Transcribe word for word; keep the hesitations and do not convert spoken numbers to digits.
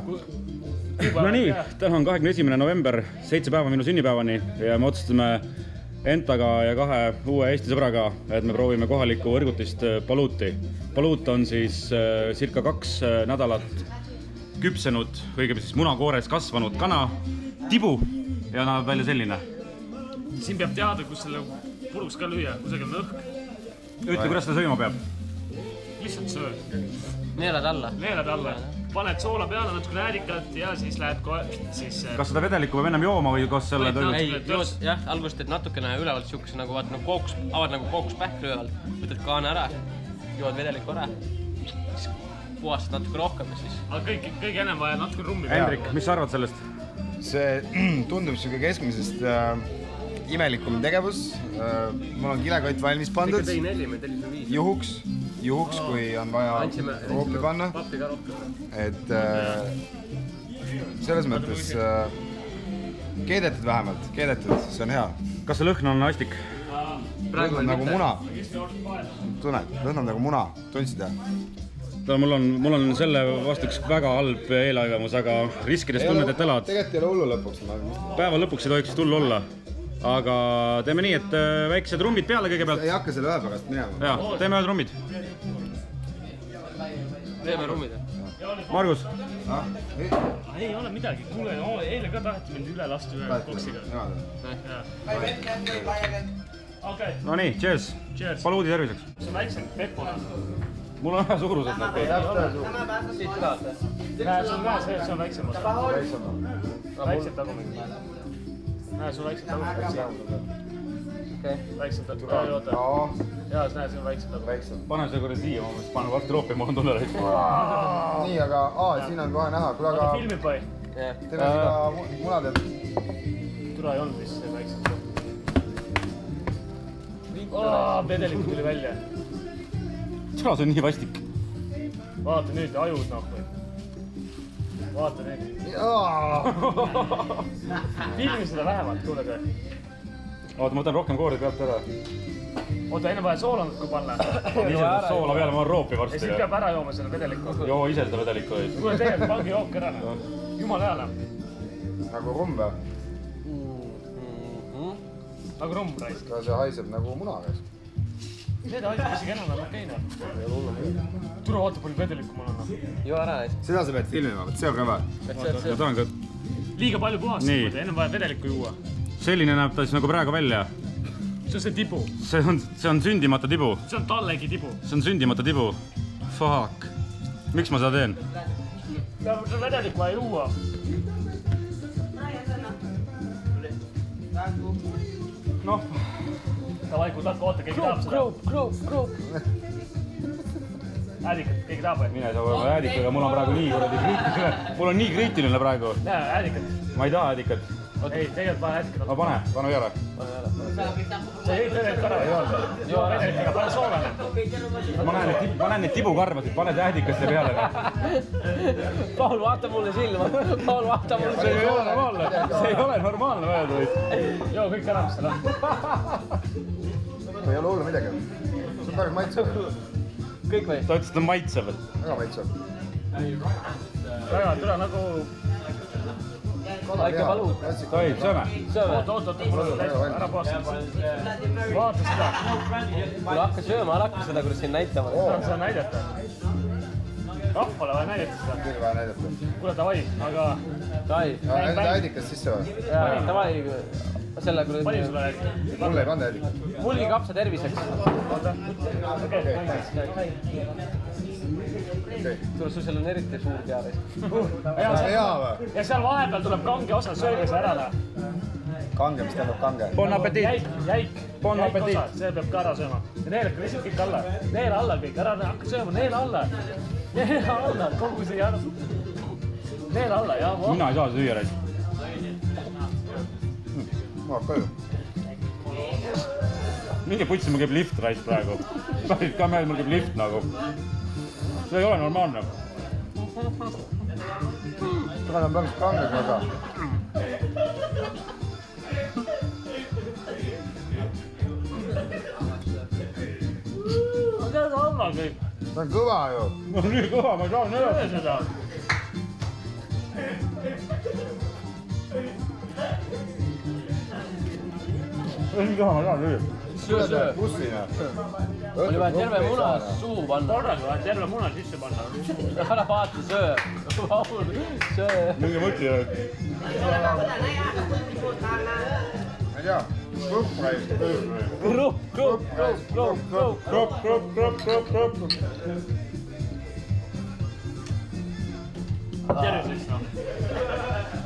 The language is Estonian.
No nii, täna on kahekümne esimene november, seitse päeva minu sünnipäevani ja me otsustame Entaga ja kahe uue Eesti sõbraga, et me proovime kohalikku võrgutist Paluuti. Paluut on siis circa kaks nädalat küpsenud, õigemini siis munakoores kasvanud kana, tibu ja näeb välja selline. Siin peab teada, kus selle puruks ka lüüa, kusagil on õhk. Ütle, kuidas ta sööma peab? Lihtsalt söö. Neelad alla. Neelad alla. Paned soola peale, natuke näädikat ja siis lähed kohe siis... Kas seda vedelikku või ennem jooma või kas selle toimub? Ei, jood, jah, algusest teed natukene ülevalt siukese nagu vaat nagu kookus, avad nagu kookuspähk ülevalt, võtad kaane ära, jood vedelikku ära, siis puhastad natuke rohkem ja siis... Aga kõik, kõik ennem vaja natuke rummi. Hendrik, mis sa arvad sellest? See tundub siuke keskmisest äh, imelikum tegevus. Äh, mul on kilekott valmis pandud. Ikka tõi neli, me tellis on viis. Juhuks. Juhuks, kui on vaja roopi panna, et äh, selles mõttes äh, keedetud vähemalt, keedetud, see on hea. Kas see lõhn on astik? Lõhn on nagu muna. Tunned, lõhn on nagu muna, tundsid jah? Mul on, mul on selle vastu üks väga halb eelaivamus, aga riskides tunned, et elad. Tegelikult ei ole hullu lõpuks. Päeva lõpuks ei tohiks tullu olla. Aga teeme nii, et väiksed rummid peale kõigepealt. Ei hakka selle ühe pärast minema. Jaa, teeme ühed rummid. Teeme rummid. Margus? Ei ole midagi. Kuule, eile ka taheti mind üle lasta ühe koksiga. No nii, cheers. Paluudi terviseks. See on väiksem pepuna. Mul on ühe suurused nad kõik. Siit ka. Näe, sul näe see, et see on väiksem osa. Väiksem tagumik. Näe, sul väiksem tagumik. Väiksem tagumik. Jaa, näe, see on väiksem tagumik. Pane see korra siia, ma panen varsti roopi, ma on tunne raisk. Nii, aga aa, siin on kohe näha. Aga filmib või? Teeme seda munadelt. Tule ei olnud vist see väiksem. Vedelikud tuli välja. Tule, see on nii vastik. Vaata nüüd, ajud noh. Vaata nüüd. Filmi seda vähemalt, kuule ka. Oota, ma võtan rohkem koori pealt ära. Oota, enne vaja soola natuke panna. Ise seda soola peale, ma olen roopi varsti. Ja siis peab ära jooma selle vedelikku. Joo ise seda vedelikku. Kuule, tegelikult pangi jook ära. Jumal hea. Nagu rumm või? Nagu rumm raisk. See haiseb nagu muna käes. Need haiseb isegi enam on okeina. Tule vaata, palju vedelikku mul on. Joo ära näis. Seda sa pead filmima, see on kõva. Ma tahan ka... Liiga palju puhast, enne vaja vedelikku juua. Selline näeb ta siis nagu praegu välja. See on see tibu. See on, see on sündimata tibu. See on tallegi tibu. See on sündimata tibu. Fuck. Miks ma seda teen? See on vedelikku vaja juua. Noh. Davai, kui tahad koota, keegi tahab seda. Kroop, kroop, kroop. Äädikat, keegi tahab või? Mine sa võime äädikaga, mul on praegu nii kuradi kriitiline. Mul on nii kriitiline praegu. Näe, äädikat. Ma ei taha äädikat. Ei, tegelikult pane äädikat. No pane, pane ära. See ei vedelik ära, ei ole. Joo vedelik ära, pane soolane. Ma näen, et, ma näen neid tibukarvasid, pane äädikasse peale. Paul, vaata mulle silma. Paul, vaata mulle silma. See ei ole normaalne. See ei ole normaalne öelda. Joo, kõik ära, mis seal on. Ei ole hullu midagi. See on päris maitsev. Kõik või? Ta ütles, et on maitsev. Väga maitsev. Väga, tule nagu... Ikka Paluut. Tohib, sööme. Sööme. Oot, oot, oot, mul on täis. Ära puhasta. Vaata seda. Kuule, hakka sööma, ära hakka seda, kuidas siin näitama. Seda on seda näidata. Rahvale vaja näidata seda. Küll vaja näidata. Kuule, davai, aga... Davai. Enda äädikas sisse või? Davai, selle kuradi... Palju sulle äädikas? Mulle ei panda äädikas. Mulgi kapsa terviseks. Oota. Okei. Tule, sul seal on eriti suur tearis. Hea või? Ja seal vahepeal tuleb kange osa, sööge see ära. Kange, mis tähendab kange? Bon appetit. Jäik, jäik. Bon jäik appetit. osa, see peab ka ära sööma. Ja neelake lihtsalt kõik alla. Neela alla kõik, ära hakka sööma, neela alla. Neela alla, kogu see jäänud. Neela alla, jah. Mina ei saa süüa reis. Ma hakka ju. Mingi putsi, mul käib lift reis praegu. Päris ka meil, mul käib lift nagu. See ei ole normaalne. Täna on päris kangega osa. See on alla kõik. See on kõva ju. Ma on nii kõva, ma ei saa nööda seda. Ei taha, ma tahan lüüa. Söö, söö. Bussina. Oli vaja terve muna suhu panna. Korraga vaja terve muna sisse panna. Ära vaata, söö. Vahul, söö. Mingi mõti ei ole. Ma ei tea, grupp raisk. Grupp, grupp, grupp, grupp, grupp. Kropp, kropp, kropp, kropp, kropp. Terviseks noh.